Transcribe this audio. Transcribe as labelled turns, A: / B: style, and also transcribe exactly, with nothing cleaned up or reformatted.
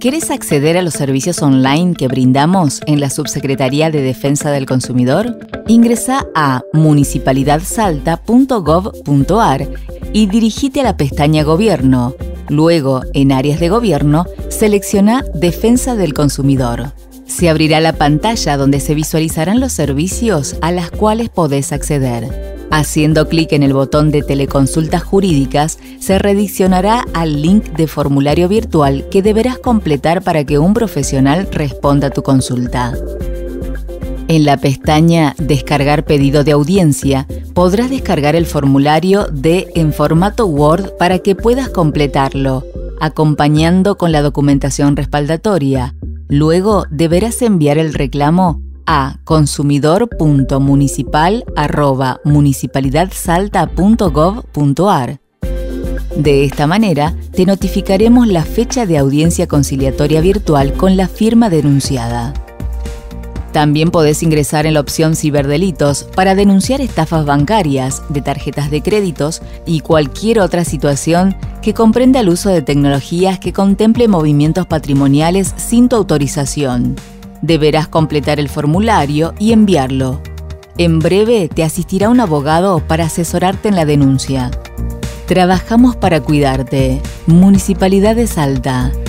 A: ¿Querés acceder a los servicios online que brindamos en la Subsecretaría de Defensa del Consumidor? Ingresá a municipalidad salta punto gov punto ar y dirigite a la pestaña Gobierno. Luego, en Áreas de Gobierno, selecciona Defensa del Consumidor. Se abrirá la pantalla donde se visualizarán los servicios a los cuales podés acceder. Haciendo clic en el botón de Teleconsultas Jurídicas, se redireccionará al link de formulario virtual que deberás completar para que un profesional responda a tu consulta. En la pestaña Descargar pedido de audiencia, podrás descargar el formulario de en formato Word para que puedas completarlo, acompañando con la documentación respaldatoria. Luego deberás enviar el reclamo a consumidor punto municipal arroba municipalidad salta punto gov punto ar. De esta manera, te notificaremos la fecha de audiencia conciliatoria virtual con la firma denunciada. También podés ingresar en la opción Ciberdelitos para denunciar estafas bancarias, de tarjetas de créditos y cualquier otra situación que comprenda el uso de tecnologías que contemple movimientos patrimoniales sin tu autorización. Deberás completar el formulario y enviarlo. En breve te asistirá un abogado para asesorarte en la denuncia. Trabajamos para cuidarte. Municipalidad de Salta.